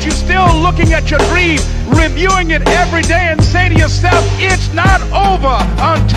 you're still looking at your dream, reviewing it every day and say to yourself, it's not over until